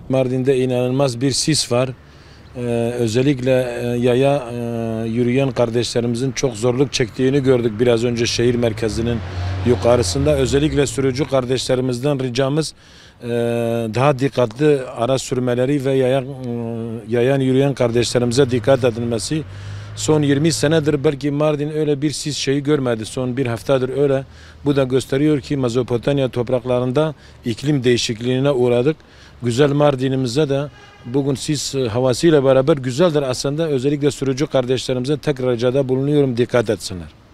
Mardin'de inanılmaz bir sis var. Özellikle yaya yürüyen kardeşlerimizin çok zorluk çektiğini gördük biraz önce şehir merkezinin yukarısında. Özellikle sürücü kardeşlerimizden ricamız daha dikkatli araç sürmeleri ve yayan yürüyen kardeşlerimize dikkat edilmesi. Son 20 senedir belki Mardin öyle bir sis şeyi görmedi. Son bir haftadır öyle. Bu da gösteriyor ki Mezopotamya topraklarında iklim değişikliğine uğradık. Güzel Mardin'imize de bugün sis havasıyla beraber güzeldir aslında. Özellikle sürücü kardeşlerimize tekrar ricada bulunuyorum, dikkat etsinler.